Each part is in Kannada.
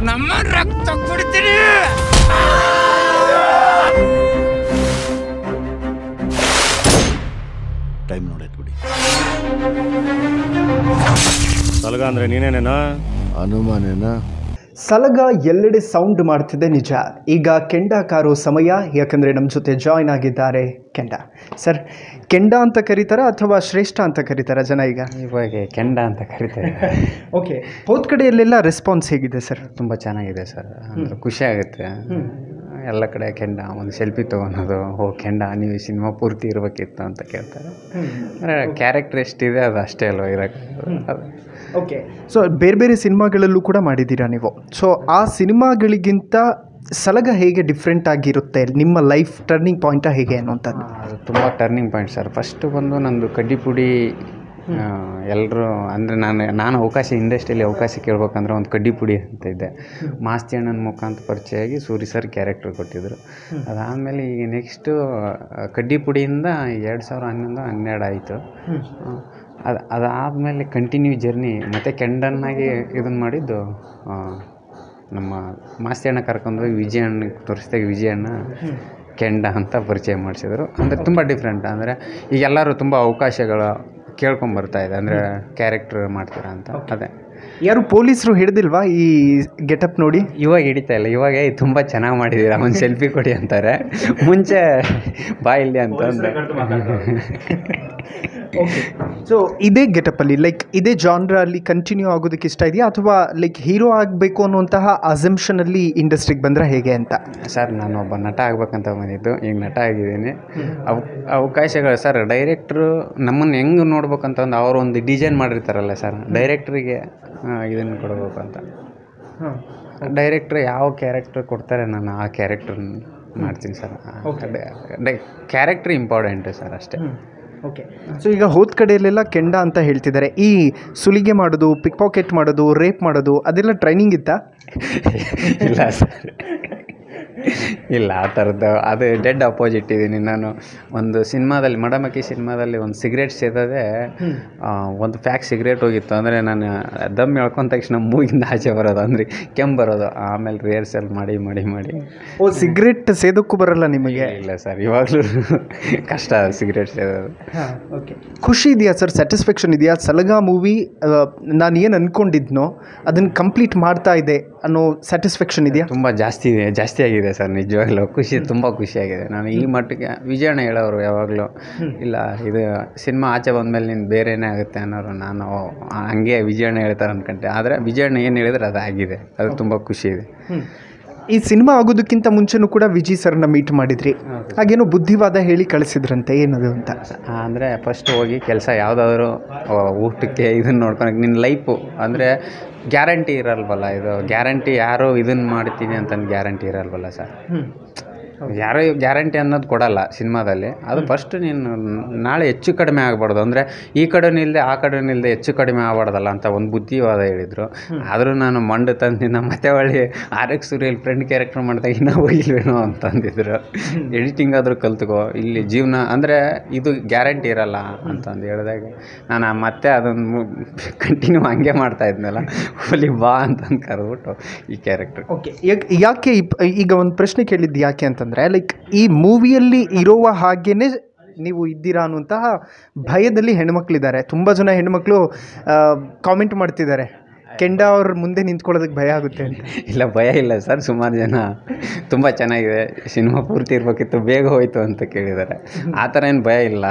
ನಮ್ಮ ರಕ್ತ ಕುಡಿತೀನಿ. ಟೈಮ್ ನೋಡೈತೆ ಬಿಡಿ. ಸಲಗ ಅಂದರೆ ನೀನೇನೇನಾ? ಅನುಮಾನೇನಾ? ಸಲಗ ಎಲ್ಲೆಡೆ ಸೌಂಡ್ ಮಾಡ್ತಿದೆ ನಿಜ. ಈಗ ಕೆಂಡ ಕಾರೋ ಸಮಯ, ಯಾಕಂದರೆ ನಮ್ಮ ಜೊತೆ ಜಾಯ್ನ್ ಆಗಿದ್ದಾರೆ ಕೆಂಡ. ಸರ್, ಕೆಂಡ ಅಂತ ಕರೀತಾರ ಅಥವಾ ಶ್ರೇಷ್ಠ ಅಂತ ಕರೀತಾರ ಜನ? ಇವಾಗ ಕೆಂಡ ಅಂತ ಕರೀತಾರೆ. ಓಕೆ, ಹೋದ ಕಡೆಯಲ್ಲೆಲ್ಲ ರೆಸ್ಪಾನ್ಸ್ ಹೇಗಿದೆ ಸರ್? ತುಂಬ ಚೆನ್ನಾಗಿದೆ ಸರ್, ಅಂದರೆ ಖುಷಿ ಆಗುತ್ತೆ. ಎಲ್ಲ ಕಡೆ ಕೆಂಡ, ಒಂದು ಸೆಲ್ಫಿ ತೊಗೊಳೋದು, ಕೆಂಡ ನೀವು ಸಿನಿಮಾ ಪೂರ್ತಿ ಇರಬೇಕಿತ್ತು ಅಂತ ಕೇಳ್ತಾರೆ. ಅಂದರೆ ಕ್ಯಾರೆಕ್ಟರ್ ಎಷ್ಟಿದೆ ಅದು ಅಷ್ಟೇ ಅಲ್ವ ಇರೋಕ್ಕೆ. ಓಕೆ, ಸೊ ಬೇರೆ ಬೇರೆ ಸಿನಿಮಾಗಳಲ್ಲೂ ಕೂಡ ಮಾಡಿದ್ದೀರಾ ನೀವು. ಸೊ ಆ ಸಿನಿಮಾಗಳಿಗಿಂತ ಸಲಗ ಹೇಗೆ ಡಿಫ್ರೆಂಟ್ ಆಗಿರುತ್ತೆ? ನಿಮ್ಮ ಲೈಫ್ ಟರ್ನಿಂಗ್ ಪಾಯಿಂಟ ಹೇಗೆ ಅನ್ನುವಂಥದ್ದು? ಅದು ತುಂಬ ಟರ್ನಿಂಗ್ ಪಾಯಿಂಟ್ ಸರ್. ಫಸ್ಟು ಬಂದು ನಂದು ಕಡ್ಡಿಪುಡಿ ಎಲ್ಲರೂ ಅಂದರೆ ನಾನು ಅವಕಾಶ ಇಂಡಸ್ಟ್ರಿಯಲ್ಲಿ ಅವಕಾಶ ಕೇಳ್ಬೇಕಂದ್ರೆ ಒಂದು ಕಡ್ಡಿಪುಡಿ ಅಂತ ಇದ್ದೆ. ಮಾಸ್ತಿ ಅಣ್ಣನ ಮುಖಾಂತರ ಪರಿಚಯ ಆಗಿ ಸೂರಿ ಸರ್ ಕ್ಯಾರೆಕ್ಟರ್ ಕೊಟ್ಟಿದ್ದರು. ಅದಾದಮೇಲೆ ಈಗ ನೆಕ್ಸ್ಟು ಕಡ್ಡಿಪುಡಿಯಿಂದ 2011-12 ಆಯಿತು. ಅದಾದಮೇಲೆ ಕಂಟಿನ್ಯೂ ಜರ್ನಿ. ಮತ್ತು ಕೆಂಡನ್ನಾಗಿ ಇದನ್ನು ಮಾಡಿದ್ದು ನಮ್ಮ ಮಾಸ್ತಿ ಅಣ್ಣ ಕರ್ಕೊಂಡೋಗಿ ವಿಜಯಣ್ಣಗೆ ತೋರಿಸಿದಾಗ ವಿಜಯಣ್ಣ ಕೆಂಡ ಅಂತ ಪರಿಚಯ ಮಾಡಿಸಿದ್ರು. ಅಂದರೆ ತುಂಬ ಡಿಫ್ರೆಂಟ್. ಅಂದರೆ ಈಗ ಎಲ್ಲರೂ ತುಂಬ ಅವಕಾಶಗಳು ಕೇಳ್ಕೊಂಬರ್ತಾಯಿದೆ, ಅಂದರೆ ಕ್ಯಾರೆಕ್ಟರ್ ಮಾಡ್ತೀರಾ ಅಂತ. ಅದೇ ಯಾರು ಪೊಲೀಸರು ಹಿಡ್ದಿಲ್ವಾ ಈ ಗೆಟಪ್ ನೋಡಿ? ಇವಾಗ ಹಿಡಿತಾ ಇಲ್ಲ, ಇವಾಗ ತುಂಬ ಚೆನ್ನಾಗಿ ಮಾಡಿದ್ದೀರಾ, ಒಂದು ಸೆಲ್ಫಿ ಕೊಡಿ ಅಂತಾರೆ. ಮುಂಚೆ ಬಾ ಇಲ್ಲಿ ಅಂತಂದು. ಓಕೆ, ಸೊ ಇದೇ ಗೆಟಪಲ್ಲಿ ಲೈಕ್ ಇದೇ ಜಾನ್ರಲ್ಲಿ ಕಂಟಿನ್ಯೂ ಆಗೋದಕ್ಕೆ ಇಷ್ಟ ಇದೆಯಾ, ಅಥವಾ ಲೈಕ್ ಹೀರೋ ಆಗಬೇಕು ಅನ್ನುವಂತಹ ಅಸಂಪ್ಷನಲ್ಲಿ ಇಂಡಸ್ಟ್ರಿಗೆ ಬಂದರೆ ಹೇಗೆ ಅಂತ? ಸರ್, ನಾನು ಒಬ್ಬ ನಟ ಆಗ್ಬೇಕಂತ ಬಂದಿದ್ದು, ಈಗ ನಟ ಆಗಿದ್ದೀನಿ. ಅವಕಾಶಗಳು ಸರ್, ಡೈರೆಕ್ಟ್ರು ನಮ್ಮನ್ನು ಹೆಂಗೆ ನೋಡ್ಬೇಕಂತ ಅವರು ಒಂದು ಡಿಸೈನ್ ಮಾಡಿರ್ತಾರಲ್ಲ ಸರ್, ಡೈರೆಕ್ಟ್ರಿಗೆ ಇದನ್ನು ಕೊಡಬೇಕು ಅಂತ. ಡೈರೆಕ್ಟ್ರ್ ಯಾವ ಕ್ಯಾರೆಕ್ಟರ್ ಕೊಡ್ತಾರೆ ನಾನು ಆ ಕ್ಯಾರೆಕ್ಟರ್ ಮಾಡ್ತೀನಿ ಸರ್. ಕ್ಯಾರೆಕ್ಟ್ರ್ ಇಂಪಾರ್ಟೆಂಟು ಸರ್, ಅಷ್ಟೇ. ಓಕೆ, ಸೊ ಈಗ ಹೋದ ಕಡೆಯಲ್ಲೆಲ್ಲ ಕೆಂಡ ಅಂತ ಹೇಳ್ತಿದ್ದಾರೆ. ಈ ಸುಲಿಗೆ ಮಾಡೋದು, ಪಿಕ್ ಪಾಕೆಟ್ ಮಾಡೋದು, ರೇಪ್ ಮಾಡೋದು ಅದೆಲ್ಲ ಟ್ರೈನಿಂಗ್ ಇತ್ತಾ? ಇಲ್ಲ ಸರ್, ಇಲ್ಲ ಆ ಥರದ್ದು. ಅದು ಡೆಡ್ ಅಪೋಸಿಟ್ ಇದ್ದೀನಿ ನಾನು. ಒಂದು ಸಿನಿಮಾದಲ್ಲಿ, ಮಡಮಕ್ಕಿ ಸಿನಿಮಾದಲ್ಲಿ ಒಂದು ಸಿಗರೇಟ್ ಸೇದೋದೇ ಒಂದು ಪ್ಯಾಕ್ ಸಿಗರೇಟ್ ಹೋಗಿತ್ತು. ಅಂದರೆ ನಾನು ದಮ್ ಎಳ್ಕೊಂಡ ತಕ್ಷಣ ಮೂಗಿಂದ ಆಚೆ ಬರೋದು, ಅಂದರೆ ಕೆಮ್ಮು ಬರೋದು. ಆಮೇಲೆ ರಿಹರ್ಸಲ್ ಮಾಡಿ ಮಾಡಿ ಮಾಡಿ. ಓ, ಸಿಗರೇಟ್ ಸೇದೋಕ್ಕೂ ಬರಲ್ಲ ನಿಮಗೆ? ಇಲ್ಲ ಸರ್, ಇವಾಗಲೂ ಕಷ್ಟ ಸಿಗರೇಟ್ ಸೇದೋದು. ಓಕೆ, ಖುಷಿ ಇದೆಯಾ ಸರ್? ಸ್ಯಾಟಿಸ್ಫ್ಯಾಕ್ಷನ್ ಇದೆಯಾ? ಸಲಗ ಮೂವಿ ನಾನು ಏನು ಅಂದ್ಕೊಂಡಿದ್ನೋ ಅದನ್ನು ಕಂಪ್ಲೀಟ್ ಮಾಡ್ತಾ ಇದೆ ಅನ್ನೋ ಸ್ಯಾಟಿಸ್ಫ್ಯಾಕ್ಷನ್ ಇದೆಯಾ? ತುಂಬ ಜಾಸ್ತಿ ಆಗಿದೆ ಸರ್, ನಿಜವಾಗ್ಲೂ ಖುಷಿ, ತುಂಬ ಖುಷಿಯಾಗಿದೆ. ನಾನು ಈ ಮಟ್ಟಿಗೆ ವಿಜಯಣ್ಣ ಹೇಳೋರು ಯಾವಾಗಲೂ, ಇಲ್ಲ ಇದು ಸಿನಿಮಾ ಆಚೆ ಬಂದಮೇಲೆ ನೀನು ಬೇರೆಯೇ ಆಗುತ್ತೆ ಅನ್ನೋರು. ನಾನು ಹಂಗೆ ವಿಜಯಣ್ಣ ಹೇಳ್ತಾರೆ ಅಂದ್ಕೊಂಡೆ, ಆದರೆ ವಿಜಯಣ್ಣ ಏನು ಹೇಳಿದ್ರೆ ಅದು ಆಗಿದೆ. ಅದು ತುಂಬ ಖುಷಿ ಇದೆ. ಈ ಸಿನಿಮಾ ಆಗೋದಕ್ಕಿಂತ ಮುಂಚೆನೂ ಕೂಡ ವಿಜಯ್ ಸರ್ನ ಮೀಟ್ ಮಾಡಿದ್ರಿ, ಹಾಗೇನೋ ಬುದ್ಧಿವಾದ ಹೇಳಿ ಕಳಿಸಿದ್ರಂತೆ, ಏನದು ಅಂತ? ಅಂದರೆ ಫಸ್ಟ್ ಹೋಗಿ ಕೆಲಸ ಯಾವುದಾದ್ರು ಊಟಕ್ಕೆ ಇದನ್ನು ನೋಡ್ಕೊಳಕ್ಕೆ ನಿನ್ನ ಲೈಫು ಅಂದರೆ ಗ್ಯಾರಂಟಿ ಇರಲ್ವಲ್ಲ. ಇದು ಗ್ಯಾರಂಟಿ ಯಾರು ಇದನ್ನು ಮಾಡ್ತೀನಿ ಅಂತಂದು ಗ್ಯಾರಂಟಿ ಇರಲ್ವಲ್ಲ ಸರ್. ಯಾರೋ ಗ್ಯಾರಂಟಿ ಅನ್ನೋದು ಕೊಡಲ್ಲ ಸಿನಿಮಾದಲ್ಲಿ. ಅದು ಫಸ್ಟ್ ನೀನು ನಾಳೆ ಹೆಚ್ಚು ಕಡಿಮೆ ಆಗಬಾರ್ದು, ಅಂದರೆ ಈ ಕಡೆನೂ ಇಲ್ಲದೆ ಆ ಕಡೆನೂ ಇಲ್ಲದೆ ಹೆಚ್ಚು ಕಡಿಮೆ ಆಗಬಾರ್ದಲ್ಲ ಅಂತ ಒಂದು ಬುದ್ಧಿವಾದ ಹೇಳಿದರು. ಆದರೂ ನಾನು ಮಂಡು ತಂದಿನ ಮತ್ತೆ ಒಳ್ಳೆ ಆರಕ್ಕೆ ಸೂರಿಯಲ್ಲಿ ಫ್ರೆಂಡ್ ಕ್ಯಾರೆಕ್ಟರ್ ಮಾಡಿದಾಗ ಇನ್ನೂ ಹೋಗಿಲ್ವೇನೋ ಅಂತಂದಿದ್ರು. ಎಡಿಟಿಂಗ್ ಆದರೂ ಕಲ್ತ್ಕೋ, ಇಲ್ಲಿ ಜೀವನ ಅಂದರೆ ಇದು ಗ್ಯಾರಂಟಿ ಇರಲ್ಲ ಅಂತಂದು ಹೇಳಿದಾಗ ನಾನು ಮತ್ತೆ ಅದನ್ನು ಕಂಟಿನ್ಯೂ ಹಂಗೆ ಮಾಡ್ತಾ ಇದ್ನಲ್ಲ, ಹೋಲಿ ಬಾ ಅಂತಂದು ಕರೆದ್ಬಿಟ್ಟು ಈ ಕ್ಯಾರೆಕ್ಟರ್. ಓಕೆ, ಯಾಕೆ ಈಗ ಒಂದು ಪ್ರಶ್ನೆ ಕೇಳಿದ್ದು ಯಾಕೆ ಅಂತಂದರೆ, ಲೈಕ್ ಈ ಮೂವಿಯಲ್ಲಿ ಇರುವ ಹಾಗೇನೆ ನೀವು ಇದ್ದೀರಾ ಅನ್ನುವಂತಹ ಭಯದಲ್ಲಿ ಹೆಣ್ಮಕ್ಳಿದ್ದಾರೆ. ತುಂಬ ಜನ ಹೆಣ್ಮಕ್ಳು ಕಾಮೆಂಟ್ ಮಾಡ್ತಿದ್ದಾರೆ, ಕೆಂಡ ಅವ್ರ ಮುಂದೆ ನಿಂತ್ಕೊಳ್ಳೋದಕ್ಕೆ ಭಯ ಆಗುತ್ತೆ ಅಂತ. ಇಲ್ಲ, ಭಯ ಇಲ್ಲ ಸರ್. ಸುಮಾರು ಜನ ತುಂಬ ಚೆನ್ನಾಗಿದೆ, ಸಿನಿಮಾ ಪೂರ್ತಿ ಇರಬೇಕಿತ್ತು, ಬೇಗ ಹೋಯ್ತು ಅಂತ ಕೇಳಿದ್ದಾರೆ. ಆ ಥರ ಏನು ಭಯ ಇಲ್ಲ.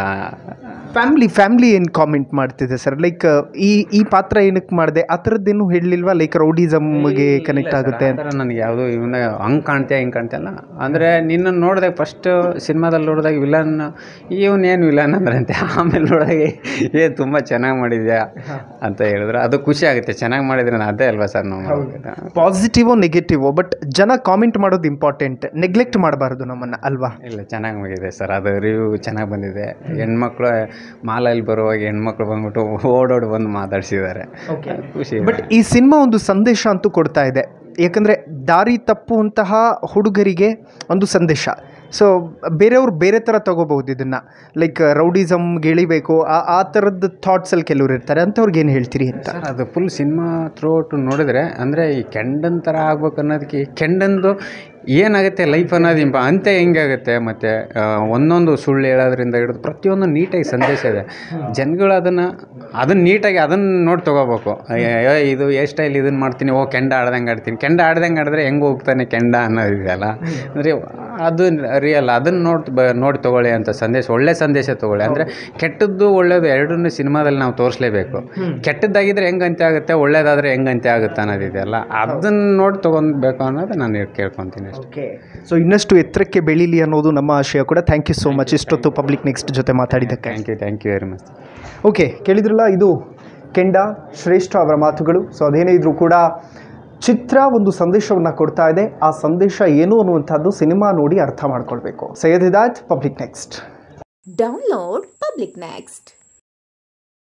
ಫ್ಯಾಮ್ಲಿ ಏನು ಕಾಮೆಂಟ್ ಮಾಡ್ತಿದೆ ಸರ್? ಲೈಕ್ ಈ ಪಾತ್ರ ಏನಕ್ಕೆ ಮಾಡಿದೆ ಆ ಥರದ್ದೇನು ಹೇಳಲಿಲ್ವಾ? ಲೈಕ್ ರೌಡಿಸಮ್ಗೆ ಕನೆಕ್ಟ್ ಆಗುತ್ತೆ ಅಂತ ನನಗೆ ಯಾವುದೋ ಇವನ್ನ ಹಂಗೆ ಕಾಣ್ತೀಯ ಹಿಂಗೆ ಕಾಣ್ತೀಯಲ್ಲ. ಅಂದರೆ ನಿನ್ನನ್ನು ನೋಡಿದಾಗ ಫಸ್ಟ್ ಸಿನಿಮಾದಲ್ಲಿ ನೋಡಿದಾಗ ವಿಲನ್, ಇವನೇನು ವಿಲನ್ ಅಂದ್ರಂತೆ. ಆಮೇಲೆ ನೋಡಿದಾಗ ತುಂಬ ಚೆನ್ನಾಗಿ ಮಾಡಿದ್ಯಾ ಅಂತ ಹೇಳಿದ್ರು. ಅದು ಖುಷಿ ಆಗುತ್ತೆ. ಚೆನ್ನಾಗಿ ಮಾಡಿದ್ರೆ ಅದೇ ಅಲ್ವಾ ಸರ್ ನಾವು. ಪಾಸಿಟಿವೋ ನೆಗೆಟಿವೋ, ಬಟ್ ಜನ ಕಾಮೆಂಟ್ ಮಾಡೋದು ಇಂಪಾರ್ಟೆಂಟ್, ನೆಗ್ಲೆಕ್ಟ್ ಮಾಡಬಾರ್ದು ನಮ್ಮನ್ನು, ಅಲ್ವಾ? ಇಲ್ಲ, ಚೆನ್ನಾಗಿ ಹೋಗಿದೆ ಸರ್. ಅದು ರಿವ್ಯೂ ಚೆನ್ನಾಗಿ ಬಂದಿದೆ. ಹೆಣ್ಮಕ್ಳು ಮಾಲಲ್ಲಿ ಬರುವಾಗ ಹೆಣ್ಮಕ್ಳು ಬಂದ್ಬಿಟ್ಟು ಓಡೋಡಿ ಬಂದು ಮಾತಾಡ್ಸಿದ್ದಾರೆ. ಖುಷಿ. ಬಟ್ ಈ ಸಿನಿಮಾ ಒಂದು ಸಂದೇಶ ಅಂತೂ ಕೊಡ್ತಾ ಇದೆ. ಯಾಕಂದರೆ ದಾರಿ ತಪ್ಪುವಂತಹ ಹುಡುಗರಿಗೆ ಒಂದು ಸಂದೇಶ, ಸೊ ಬೇರೆಯವ್ರು ಬೇರೆ ಥರ ತೊಗೋಬಹುದು ಇದನ್ನು, ಲೈಕ್ ರೌಡಿಸಮ್ಗೆ ಇಳಿಬೇಕು ಆ ಥರದ್ದು ಥಾಟ್ಸಲ್ಲಿ ಕೆಲವ್ರು ಇರ್ತಾರೆ, ಅಂಥವ್ರಿಗೆ ಏನು ಹೇಳ್ತೀರಿ ಅಂತ? ಸರ್ ಅದು ಫುಲ್ ಸಿನಿಮಾ ಥ್ರೂಔಟ್ ನೋಡಿದ್ರೆ ಅಂದರೆ ಈ ಕೆಂಡನ್ ಥರ ಆಗ್ಬೇಕು ಅನ್ನೋದಕ್ಕೆ ಕೆಂಡಂದು ಏನಾಗುತ್ತೆ ಲೈಫ್ ಅನ್ನೋದು ಅಂತೆ ಹೆಂಗಾಗುತ್ತೆ, ಮತ್ತು ಒಂದೊಂದು ಸುಳ್ಳು ಹೇಳೋದ್ರಿಂದ ಹಿಡಿದು ಪ್ರತಿಯೊಂದು ನೀಟಾಗಿ ಸಂದೇಶ ಇದೆ. ಜನಗಳು ಅದನ್ನು ನೀಟಾಗಿ ಅದನ್ನು ನೋಡಿ ತೊಗೋಬೇಕು. ಇದು ಹೇರ್ ಸ್ಟೈಲ್ ಇದನ್ನು ಮಾಡ್ತೀನಿ, ಕೆಂಡ ಆಡ್ದಂಗೆ ಆಡ್ತೀನಿ, ಕೆಂಡ ಆಡ್ದಂಗೆ ಆಡಿದ್ರೆ ಹೆಂಗೆ ಹೋಗ್ತಾನೆ ಕೆಂಡ ಅನ್ನೋದಿದೆಯಲ್ಲ, ಅಂದರೆ ಅದು ರಿಯಲ್. ಅದನ್ನು ನೋಡಿ ತೊಗೊಳ್ಳಿ ಅಂತ ಸಂದೇಶ, ಒಳ್ಳೆ ಸಂದೇಶ ತೊಗೊಳ್ಳಿ. ಅಂದರೆ ಕೆಟ್ಟದ್ದು ಒಳ್ಳೇದು ಎರಡನ್ನೂ ಸಿನಿಮಾದಲ್ಲಿ ನಾವು ತೋರಿಸ್ಲೇಬೇಕು. ಕೆಟ್ಟದ್ದಾಗಿದ್ದರೆ ಹೆಂಗೆ ಅಂತ್ಯ ಆಗುತ್ತೆ, ಒಳ್ಳೇದಾದರೆ ಹೆಂಗೆ ಅಂತ್ಯ ಆಗುತ್ತೆ ಅನ್ನೋದಿದೆಯಲ್ಲ, ಅದನ್ನು ನೋಡಿ ತೊಗೊಬೇಕು ಅನ್ನೋದು ನಾನು ಕೇಳ್ಕೊತೀನಿ. ಓಕೆ, ಸೊ ಇನ್ನಷ್ಟು ಎತ್ತರಕ್ಕೆ ಬೆಳೀಲಿ ಅನ್ನೋದು ನಮ್ಮ ಆಶಯ ಕೂಡ. ಥ್ಯಾಂಕ್ ಯು ಸೋ ಮಚ್ ಇಷ್ಟೊತ್ತು ಪಬ್ಲಿಕ್ ನೆಕ್ಸ್ಟ್ ಜೊತೆ ಮಾತಾಡಿದ್ದಕ್ಕೆ. Thank you very much. Okay, ಕೇಳಿದ್ರಲ್ಲ, ಇದು ಕೆಂಡ ಶ್ರೇಷ್ಠ ಅವರ ಮಾತುಗಳು. ಸೊ ಅದೇನೇ ಇದ್ರೂ ಕೂಡ ಚಿತ್ರ ಒಂದು ಸಂದೇಶವನ್ನು ಕೊಡ್ತಾ ಇದೆ. ಆ ಸಂದೇಶ ಏನು ಅನ್ನುವಂಥದ್ದು ಸಿನಿಮಾ ನೋಡಿ ಅರ್ಥ ಮಾಡ್ಕೊಳ್ಬೇಕು. Syed Hidayat, public next. Download public next.